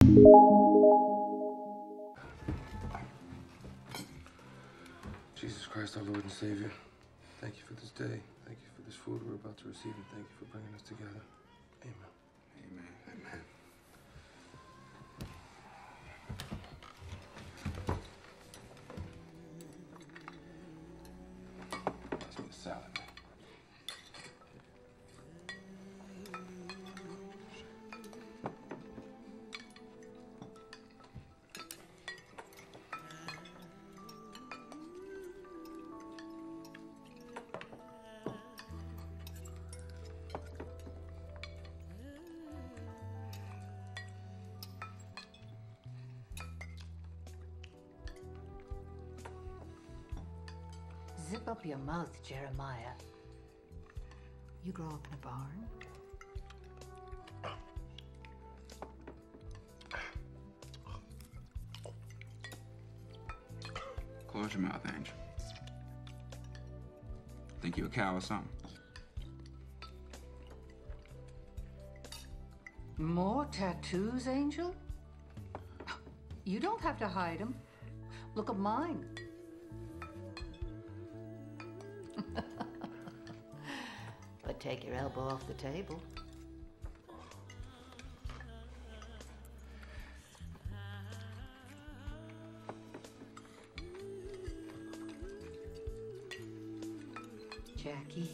Jesus Christ, our Lord and Savior, thank you for this day. Thank you for this food we're about to receive, and thank you for bringing us together. Amen. Amen. Amen. Pass me the salad, man. Zip up your mouth, Jeremiah. You grow up in a barn? Close your mouth, Angel. Think you a cow or something? More tattoos, Angel? You don't have to hide them. Look at mine. But take your elbow off the table. Jackie.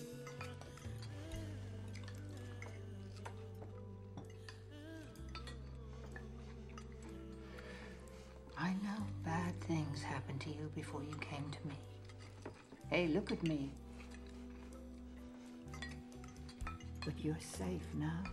I know bad things happened to you before you came to me. Hey, look at me. But you're safe now.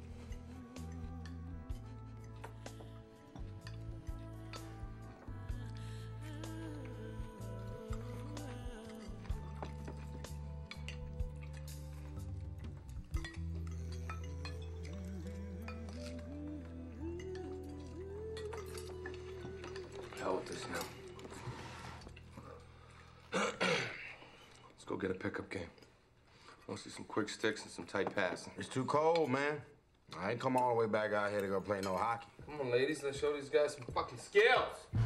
Hell with this now. Let's go get a pickup game. Mostly some quick sticks and some tight passing. It's too cold, man. I ain't come all the way back out here to go play no hockey. Come on, ladies, let's show these guys some fucking skills.